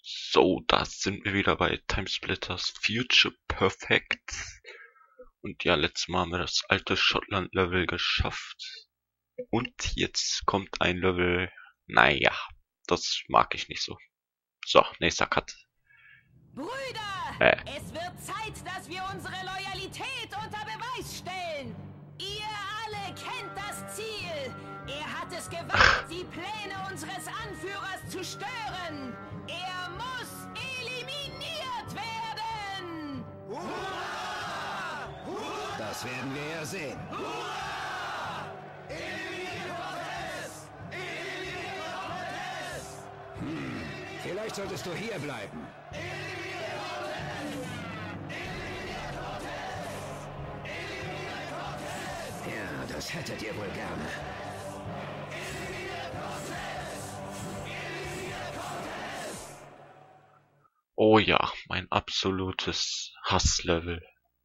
So, da sind wir wieder bei Timesplitters Future Perfect. Und ja, letztes Mal haben wir das alte Schottland-Level geschafft. Und jetzt kommt ein Level, naja, das mag ich nicht so. So, nächster Cut. Brüder, es wird Zeit, dass wir unsere Loyalität unter Beweis stellen. Ihr alle kennt das Ziel. Er hat es gewagt, die Pläne unseres Anführers zu stören. Er muss eliminiert werden. Hurra! Hurra! Das werden wir ja sehen. Hurra! Eliminiert Cortez! Eliminiert Cortez! Vielleicht solltest du hier bleiben. Ja, das hättet ihr wohl gerne. Oh ja, mein absolutes Hasslevel.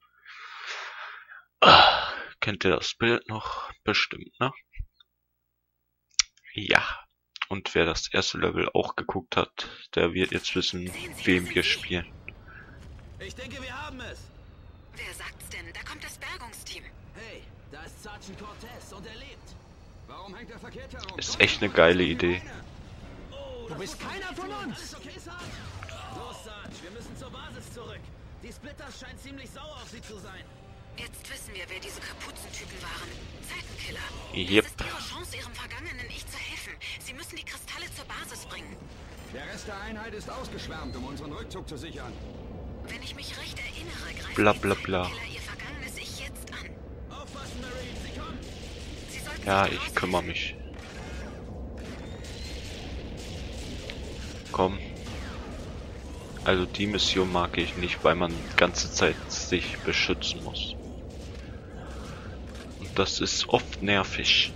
Kennt ihr das Bild noch? Bestimmt, ne? Ja. Und wer das erste Level auch geguckt hat, der wird jetzt wissen, wem wir spielen. Ich denke, wir haben es. Wer sagt's denn? Da kommt das Bergungsteam. Hey, da ist Sergeant Cortez und er lebt. Warum hängt er verkehrt herum? Ist echt eine geile Idee. Oh, Du bist keiner von uns! Alles okay, Sarge? Los, Sarge, wir müssen zur Basis zurück. Die Splitters scheinen ziemlich sauer auf sie zu sein. Jetzt wissen wir, wer diese Kapuzentypen waren. Zeitenkiller. Yep. Es ist ihre Chance, ihrem vergangenen Ich zu helfen. Sie müssen die Kristalle zur Basis bringen. Der Rest der Einheit ist ausgeschwärmt, um unseren Rückzug zu sichern. Wenn ich mich recht erinnere, greifen Bla, die bla, bla. Zeitenkiller ihr vergangenes Ich jetzt an. Aufpassen, Marine, sie kommen. Sie sollten Ja, sich ich daraus kümmere helfen. mich. Komm. Also die Mission mag ich nicht, weil man die ganze Zeit sich beschützen muss. Und das ist oft nervig.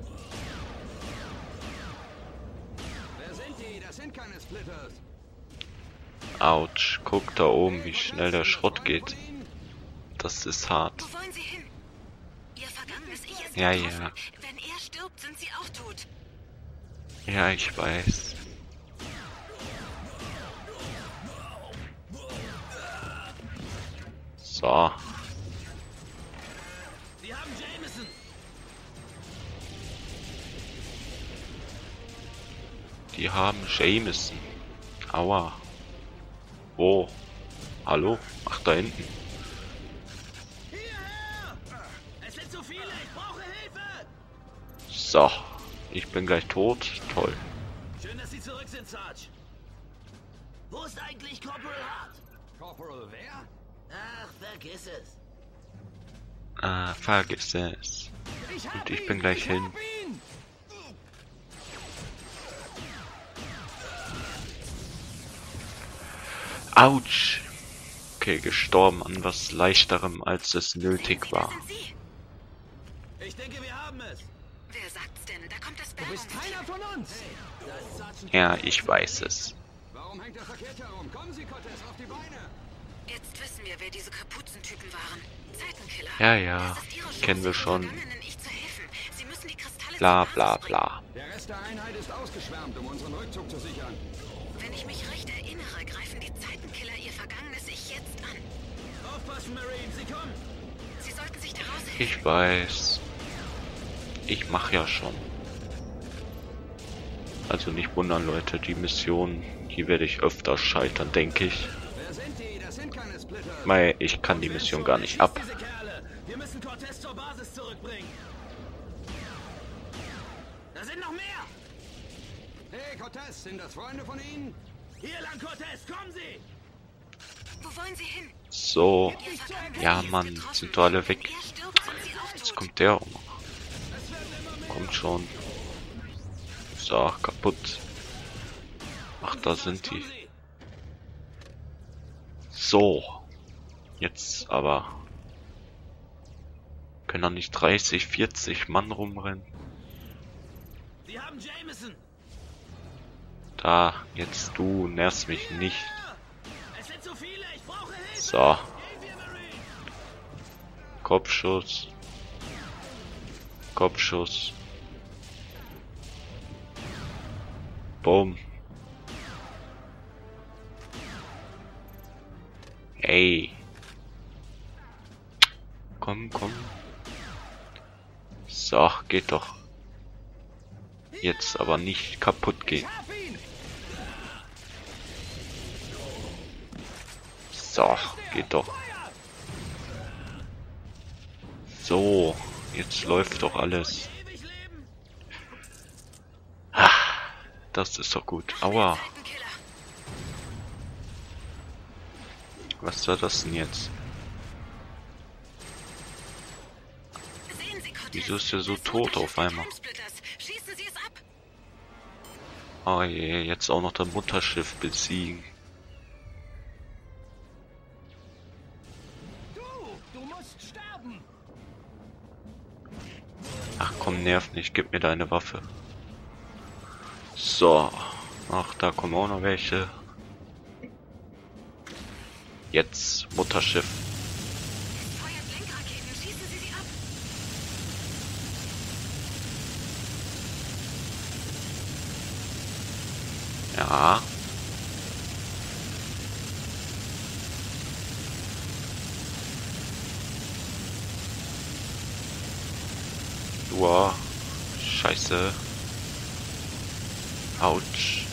Wer sind die? Das sind keine Splitters. Autsch, guck da oben, wie schnell der Schrott geht. Das ist hart. Wo wollen Sie hin? Ihr vergangenes Ich ist Ja, betroffen. ja. Wenn er stirbt, sind Sie auch tot. Ja, ich weiß. So, Sie haben Jameson. die haben Jameson. Aua. Wo? Hallo? Ach, da hinten. Hierher! Es sind zu viele, ich brauche Hilfe! So, ich bin gleich tot. Toll. Schön, dass Sie zurück sind, Sarge. Wo ist eigentlich Corporal Hart? Corporal wer? Ach, vergiss es. Vergiss es. Und ich bin gleich hin. Ihn! Autsch. Okay, gestorben an was leichterem, als es nötig war. Wer sind Sie? Ich denke, wir haben es. Wer sagt's denn? Da kommt das Du bist Bergungsteam. keiner von uns! Da ist Sergeant Ja, ich weiß es. Warum hängt er verkehrt herum? Kommen Sie, Cortez, auf die Beine! Jetzt wissen wir, wer diese Kapuzentypen waren. Zeitenkiller. Ja, ja, Es ist ihre Chance, kennen wir ihrem schon. vergangenen Ich zu helfen. Sie müssen die Kristalle Bla zur bla Basis bringen. bla. Der Rest der Einheit ist ausgeschwärmt, um unseren Rückzug zu sichern. Wenn ich mich recht erinnere, greifen die Zeitenkiller ihr vergangenes Ich jetzt an. Aufpassen, Marine, sie kommen. Sie sollten sich daraus helfen. Ich weiß. Ich mach ja schon. Also nicht wundern, Leute, die Mission, hier werde ich öfter scheitern, denke ich. Wer sind die? Das sind keine Splitters. Weil ich kann die Mission gar nicht ab. Diese Kerle. Wir müssen Cortez zur Basis zurückbringen. Da sind noch mehr. Hey, Cortez, sind das Freunde von Ihnen? Hier lang, Cortez, kommen Sie. Wo wollen Sie hin? So. Ihr vergangenes Ja, Ich ist Mann, getroffen. sind doch alle weg. Wenn er stirbt, sind Sie auch Jetzt tot. kommt der um. Kommt schon. So, kaputt. Ach, da sind die. Kommen Sie. So. Jetzt aber. Können doch nicht 30, 40 Mann rumrennen. Sie haben Jameson. Da, jetzt du nervst mich nicht. Es sind zu viele, ich brauche Hilfe. So, Gehen wir, Marine. Kopfschuss. Kopfschuss. Boom. Ey. Komm, komm. So, geht doch. Jetzt aber nicht kaputt gehen. So, geht doch. So, jetzt läuft doch alles. Ah, das ist doch gut. Aua. Was war das denn jetzt? Wieso ist der so tot auf einmal? Oh je, jetzt auch noch das Mutterschiff besiegen. Ach komm, nerv nicht, gib mir deine Waffe. So. Ach, da kommen auch noch welche. Jetzt Mutterschiff. Ja. Wow. Scheiße. Autsch.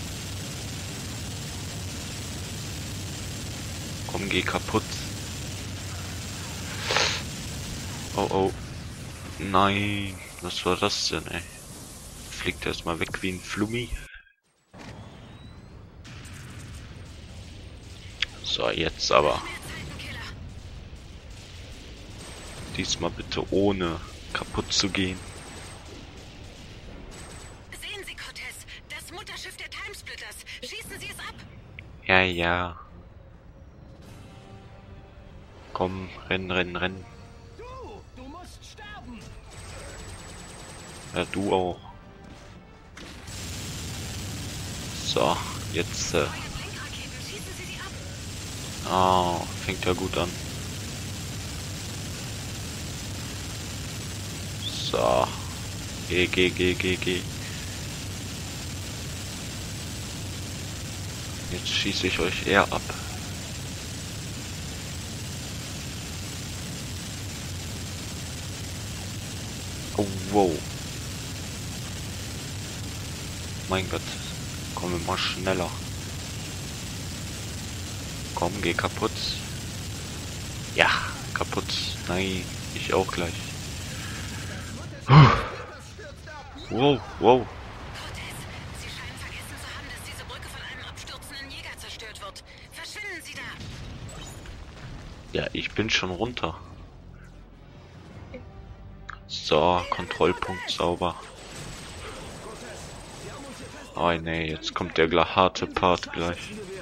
Komm, geh kaputt. Oh oh. Nein. Was war das denn, ey? Fliegt erstmal weg wie ein Flummi. So, jetzt aber. Diesmal bitte ohne kaputt zu gehen. Sehen Sie, Cortez, das Mutterschiff der Timesplitters. Schießen Sie es ab. Ja, ja. Komm, renn, renn, renn. Du musst sterben. Ja, du auch. So, jetzt. Oh, fängt ja gut an. So. Geh. Jetzt schieße ich euch eher ab. Oh, wow. Mein Gott. Komm immer schneller. Komm, geh kaputt. Ja, kaputt. Nein, ich auch gleich. Wow, wow. Cortez, Sie scheinen vergessen zu haben, dass diese Brücke von einem abstürzenden Jäger zerstört wird. Verschwinden Sie da! Ja, ich bin schon runter. So, Kontrollpunkt sauber. Oh nee, jetzt kommt der harte Part gleich.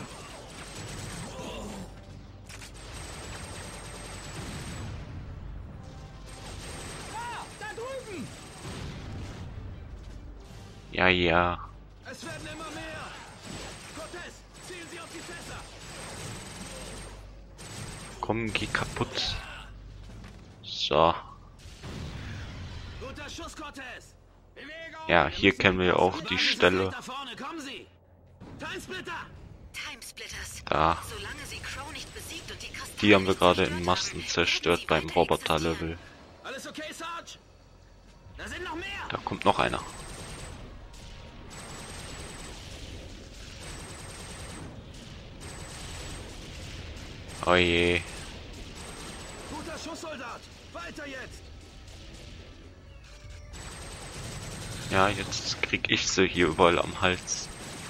Ja, ja. Es werden immer mehr. Cortez, zielen Sie auf die Fässer. Komm, geh kaputt. So. Guter Schuss, Cortez. Bewegung. Ja, hier kennen wir auch die Stelle. Da vorne, kommen Sie. Timesplitter. Timesplitters. Da. Solange Sie Crow nicht besiegt und die Kristalle Die haben wir nicht gerade zerstört in Massen haben, zerstört werden beim sie Roboter-Level. Alles okay, Sarge? Da sind noch mehr. Da kommt noch einer. Oh je. Guter Schuss, Soldat. Weiter jetzt. Ja, jetzt krieg ich sie hier überall am Hals.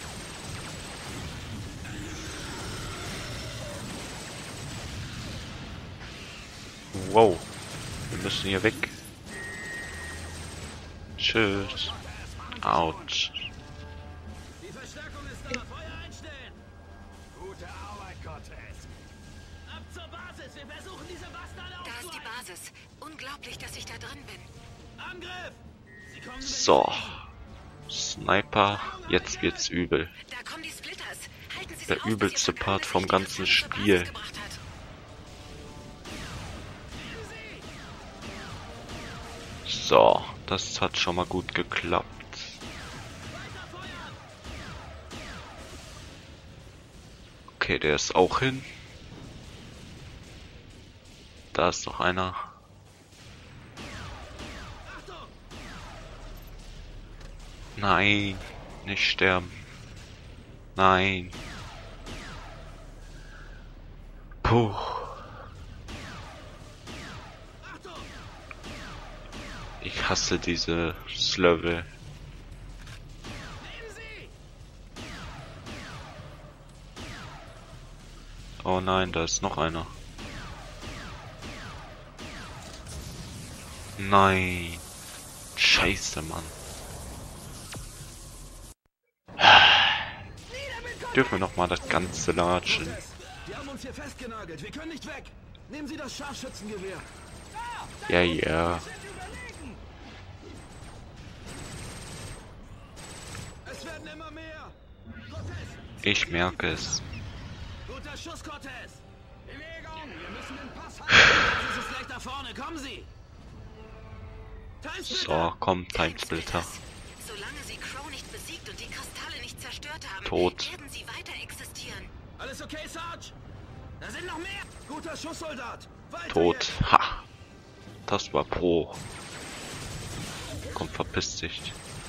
Wow. Wir müssen hier weg. Tschüss. Autsch. Die Verstärkung ist da. Feuer einstellen. Gute Arbeit, Cortez. Ab zur Basis. Wir versuchen, diese Bastarde Da ist die aufzuhalten. Basis. Unglaublich, dass ich da drin bin. Angriff. Sie kommen So. Sniper. Jetzt wird's übel. Da kommen die Splitters. Halten Sie sie Der auf, bis übelste Ihr Part vom Vergangenes ganzen nicht die Ressourcen zur Spiel. Basis gebracht hat. So. Das hat schon mal gut geklappt. Okay, der ist auch hin. Da ist noch einer. Nein, nicht sterben. Nein. Puh. Ich hasse dieses Level. Oh nein, da ist noch einer. Nein. Scheiße, Mann. Dürfen wir noch mal das Ganze latschen. Die haben uns hier festgenagelt. Wir können nicht weg. Nehmen Sie das Scharfschützengewehr. Ja, ja. Es werden immer mehr. Ich merke es. Guter Schuss, Cortez. Bewegung. Wir müssen den Pass halten. Das ist gleich da vorne. Kommen Sie. So, komm, Timesplitter. Solange sie Crow nicht besiegt und die Kristalle nicht zerstört haben, Tot. werden sie weiter existieren. Alles okay, Sarge? Da sind noch mehr. Guter Schusssoldat. Weiter Tot. jetzt. Ha. Das war Pro. Komm, verpiss dich.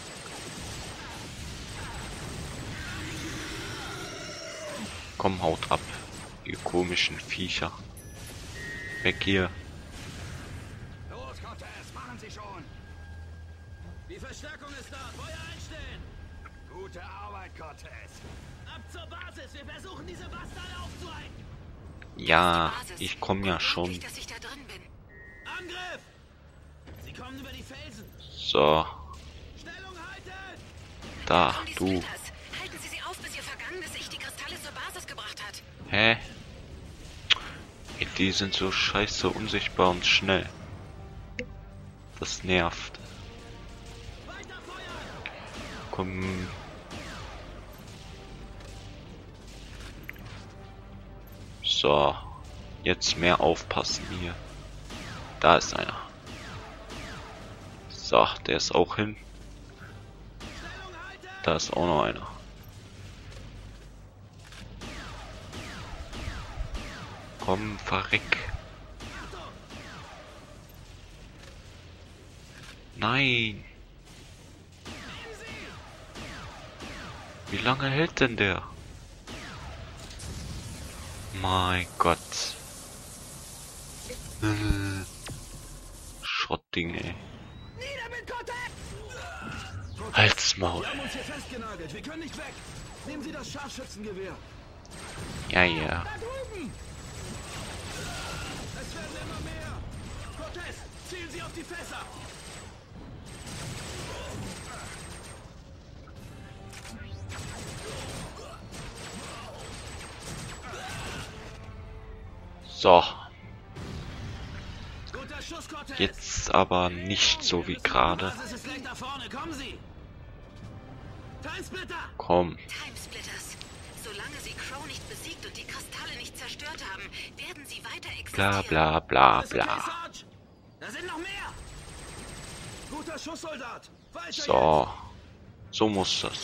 Komm, haut ab. Ihr komischen Viecher. Weg hier. Los, Cortez, machen Sie schon. Die Verstärkung ist da. Feuer einstellen. Gute Arbeit, Cortez. Ab zur Basis. Wir versuchen, diese Bastarde aufzuhalten. Ja, ich komme ja schon. Unmöglich, dass ich da drin bin. Angriff! Sie kommen über die Felsen. So, Stellung halten! da, Kommen die du. Splitters. Halten Sie sie auf, bis Ihr vergangenes Ich die Kristalle zur Basis gebracht hat. Hä? Ey, die sind so scheiße unsichtbar und schnell. Das nervt. Weiter feuern! Komm. So. Jetzt mehr aufpassen hier. Da ist einer. So, der ist auch hin. Stellung halten! Da ist auch noch einer. Komm, verreck. Nein. Wie lange hält denn der? Mein Gott. Schrottding, ey. Nieder mit Cortez! Halt's Maul. Die haben uns hier festgenagelt. Wir können nicht weg. Nehmen Sie das Scharfschützengewehr. Ja, ja. Da drüben! Es werden immer mehr. Cortez, zielen Sie auf die Fässer. So. Guter Schuss, Cortez. Jetzt aber nicht so wie gerade. Das ist gleich da vorne. Kommen Sie. Timesplitter! Komm. Timesplitters. Solange sie Crow nicht besiegt und die Kristalle nicht zerstört haben, werden sie weiter Bla existieren. bla bla Alles okay, bla. Sarge? Da sind noch mehr. Guter Schusssoldat. Weiter So. So muss das.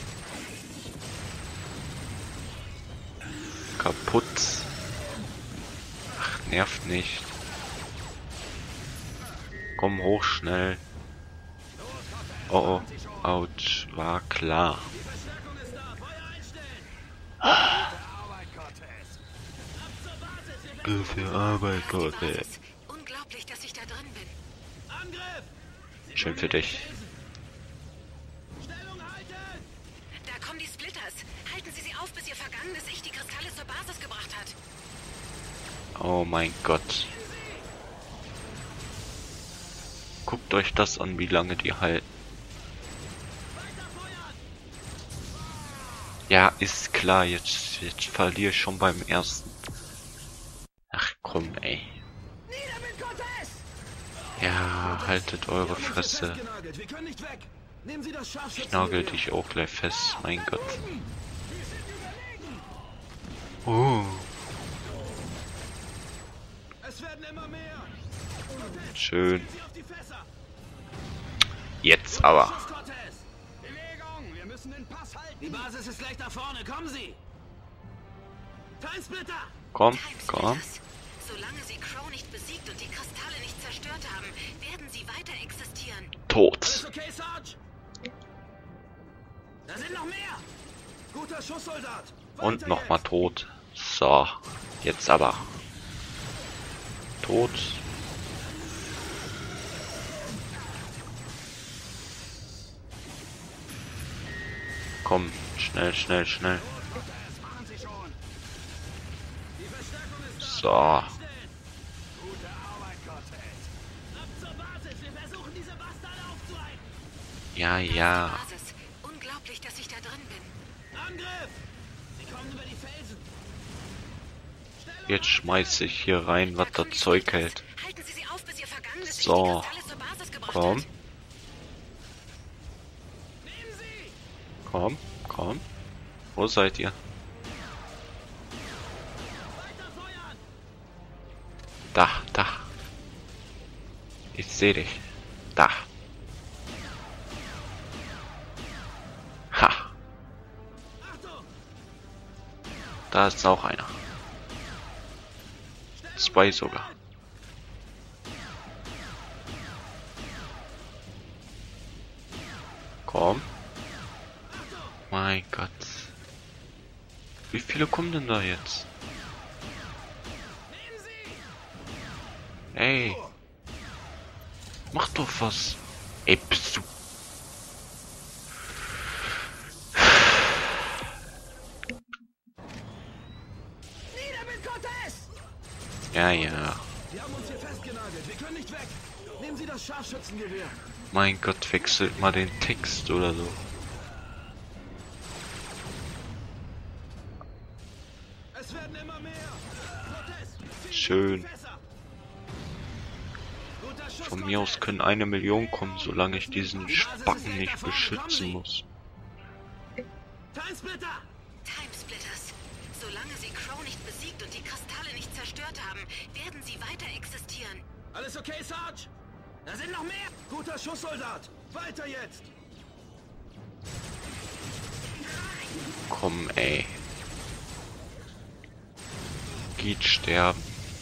Kaputt. Ach, nervt nicht. Komm hoch schnell. Oh oh. Autsch. War klar. Die Verstärkung ist da. Feuer einstellen. Arbeit, Cortez. Ab zur Basis. Wir Gute Arbeit, Die Gott. Basis. Unglaublich, dass ich da drin bin. Angriff! Schön für dich. Stellung halten! Da kommen die Splitters. Halten Sie sie auf, bis Ihr vergangenes Ich die Kristalle zur Basis gebracht hat. Oh mein Gott. Guckt euch das an, wie lange die halten. Ja, ist klar, jetzt verliere ich schon beim ersten. Ach komm, ey. Nieder mit Cortez! Ja, haltet eure Fresse. Wir können nicht weg. Nehmen Sie das Ich nagel dich auch gleich fest, mein Gott. Es werden immer mehr. Schön. Sie auf die Fässer. Jetzt aber. Schuss, Cortez. Bewegung. Wir müssen den Pass halten. Die Basis ist gleich da vorne. Kommen Sie. Timesplitter. Komm, komm. Timesplitters. Solange sie Crow nicht besiegt und die Kristalle nicht zerstört haben, werden sie weiter existieren. Tot. Alles okay, Sarge? Da sind noch mehr! Guter Schusssoldat! Und Weiter nochmal jetzt. tot. So. Jetzt aber. Tot. Komm, schnell, schnell, schnell. Das machen sie schon. Die Verstärkung ist da. So. Einstellen. Gute Arbeit, Cortez. Ab zur Basis. Wir versuchen, diese Bastarde aufzuhalten. Ja, ja. Basis. Unglaublich, dass ich da drin bin. Angriff! Sie kommen über die Felsen. Jetzt schmeiß ich hier rein, was das Zeug hält. Halten Sie sie auf, bis ihr vergangenes So. Kristalle zur Basis gebracht Komm. hat. Nehmen Sie! Komm, komm. Wo seid ihr? Weiter feuern! Da, da. Ich sehe dich. Da. Ha. Achtung! Da ist auch einer. Zwei sogar. Komm. Mein Gott. Wie viele kommen denn da jetzt? Nehmen Sie! Ey. Mach doch was. Ey, bist du... Nieder mit Cortez! Ja, ja. Die haben uns hier festgenagelt. Wir können nicht weg. Nehmen Sie das Scharfschützengewehr. Mein Gott, wechselt mal den Text oder so. Es werden immer mehr. Cortez, ziehen Sie Schön. die Fässer. Guter Schuss, Von mir aus Cortez. können 1 Million kommen, solange ich diesen Spacken nicht beschützen muss. Timesplitter! Timesplitters. Solange sie Crow nicht besiegt und die Kristalle nicht zerstört haben, werden sie weiter existieren. Alles okay, Sarge? Da sind noch mehr. Guter Schusssoldat. Weiter jetzt. Komm, ey. Geht sterben.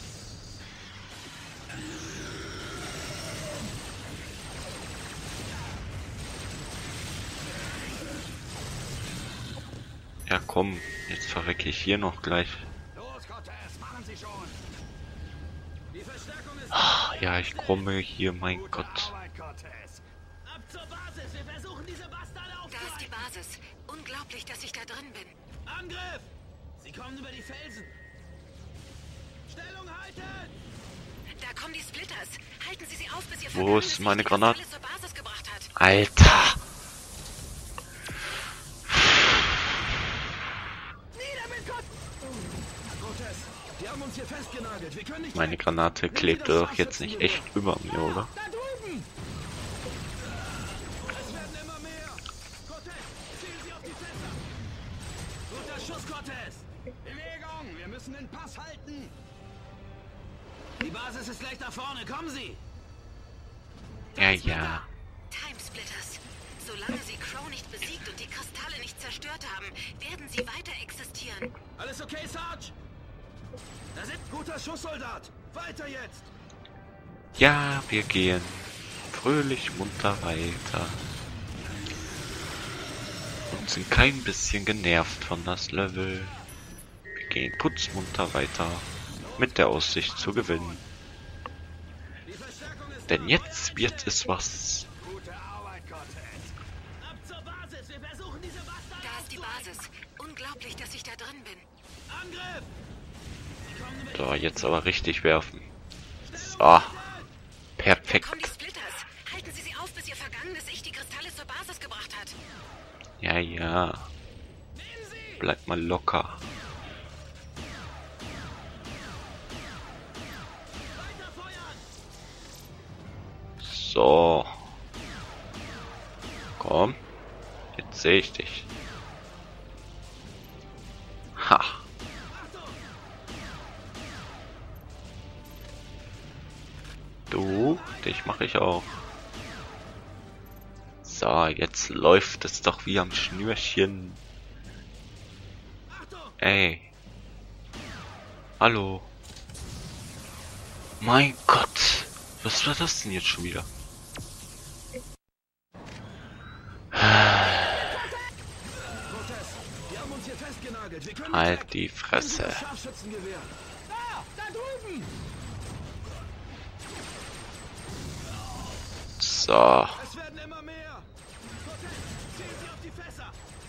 Ja komm, jetzt verrecke ich hier noch gleich. Los, Cortez, machen Sie schon. Die Verstärkung ist Ah, ja, ich komme hier, mein Gute Gott. Arbeit, Cortez. ab zur Basis. Wir versuchen, diese Bastarde Da ist die aufzuhalten. Basis. Unglaublich, dass ich da drin bin. Angriff! Sie kommen über die Felsen. Stellung halten! Da kommen die Splitters. Halten Sie sie auf, bis ihr Wo vergangenes ist meine Licht die Granate? Kristalle zur Basis gebracht hat. Alter! Nieder mit Cortez, die haben uns hier festgenagelt. Wir können nicht Meine weg. Granate klebte doch jetzt nicht echt über mir, oder? Da drüben. Es werden immer mehr. Cortez, zielen Sie auf die Fässer! Guter Schuss, Cortez. Bewegung, wir müssen den Pass halten. Die Basis ist gleich da vorne. Kommen Sie! Ja, ja. Timesplitters. Solange sie Crow nicht besiegt und die Kristalle nicht zerstört haben, werden sie weiter existieren. Alles okay, Sarge? Da sind guter Schusssoldat. Weiter jetzt. Ja, wir gehen fröhlich munter weiter. Und sind kein bisschen genervt von das Level. Wir gehen putzmunter weiter. Mit der Aussicht zu gewinnen. Die Verstärkung ist Denn jetzt wird es was. gute Arbeit, Cortez. Ab zur Basis. Wir versuchen, diese Bastarde Da ist die aufzuhalten. Basis. Unglaublich, dass ich da drin bin. Angriff! Sie kommen über die So, jetzt aber richtig werfen. So, Da kommen die perfekt. Splitters. Halten Sie sie auf, bis ihr vergangenes Ich die Kristalle zur Basis gebracht hat. Ja, ja. Nehmen Sie! Bleib mal locker. Weiter feuern! So. Komm. Jetzt sehe ich dich. Ha. Achtung! Du, dich mache ich auch. So, jetzt läuft es doch wie am Schnürchen. Achtung! Ey. Hallo. Mein Gott. Was war das denn jetzt schon wieder? Die haben uns hier festgenagelt. Wir können Halt die Fresse. das Scharfschützengewehr. Da drüben! So. Es werden immer mehr. Cortez, ziehen Sie auf die Fässer.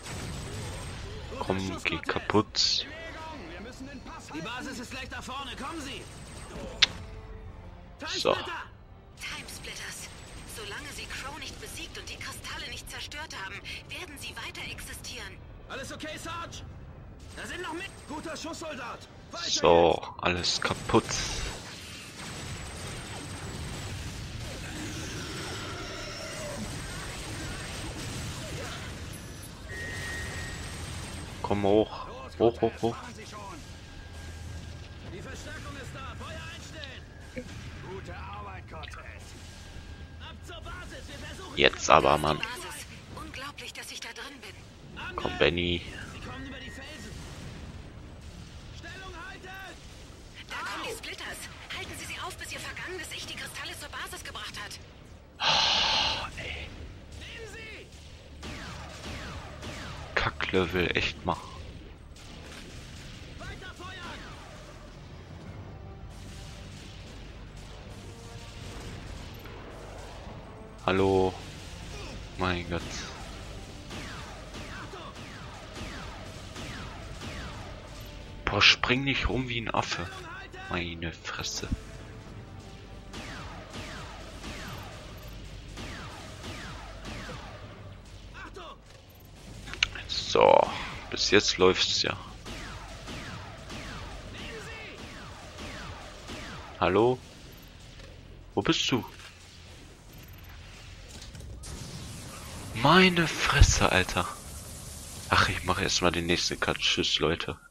Komm, geh kaputt. Bewegung, wir müssen den Pass Die halten. Basis ist gleich da vorne. Kommen Sie! So. Timesplitters. Solange sie Crow nicht besiegt und die Kristalle nicht zerstört haben, werden sie weiter existieren. Alles okay, Sarge? Da sind noch mit. Guter Schusssoldat. Weiter So, alles kaputt. Komm hoch. jetzt. Hoch, hoch, hoch. Machen Sie schon. Die Verstärkung ist da. Feuer einstellen. Gute Arbeit, Cortez. Ab zur Basis. Wir versuchen... Jetzt aber, Mann. Basis. Unglaublich, dass ich da drin bin. Angriff. Komm, Benny. Sie kommen über die Felsen. Stellung halten! Da kommen die Splitters. Halten Sie sie auf, bis Ihr vergangenes Ich die Kristalle zur Basis gebracht hat. Nehmen Sie! Kacklevel, echt mal. Weiter feuern! Hallo. Mein Gott. Boah, spring nicht rum wie ein Affe. Meine Fresse. Achtung! So, bis jetzt läuft's ja. Hallo? Wo bist du? Meine Fresse, Alter. Ach, ich mache erstmal den nächsten Cut. Tschüss, Leute.